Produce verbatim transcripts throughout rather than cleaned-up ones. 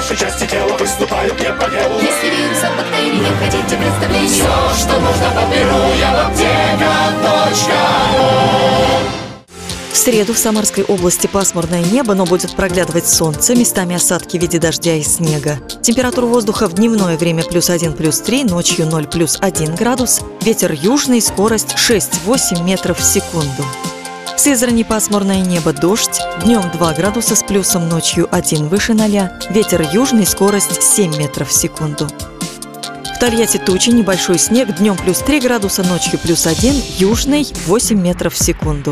вашей части тела выступают не по делу. Если вирусов, бактерий не хотите представления, все, что нужно, подберу я в аптека точка ру. В среду в Самарской области пасмурное небо, но будет проглядывать солнце, местами осадки в виде дождя и снега. Температура воздуха в дневное время плюс один, плюс три, ночью ноль, плюс один градус. Ветер южный, скорость шесть-восемь метров в секунду. В Сызрани пасмурное небо, дождь. Днем два градуса с плюсом, ночью один выше ноля. Ветер южный, скорость семь метров в секунду. В Тольятти тучи, небольшой снег. Днем плюс три градуса, ночью плюс один, южный восемь метров в секунду.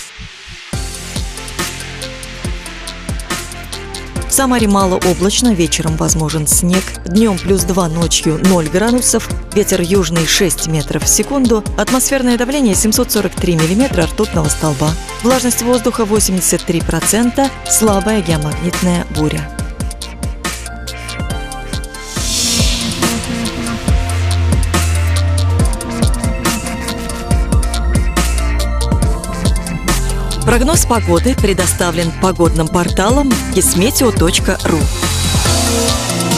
В Самаре малооблачно, вечером возможен снег. Днем плюс два, ночью ноль градусов. Ветер южный шесть метров в секунду. Атмосферное давление семьсот сорок три миллиметра ртутного столба. Влажность воздуха восемьдесят три процента. Слабая геомагнитная буря. Прогноз погоды предоставлен погодным порталом кисметео точка ру.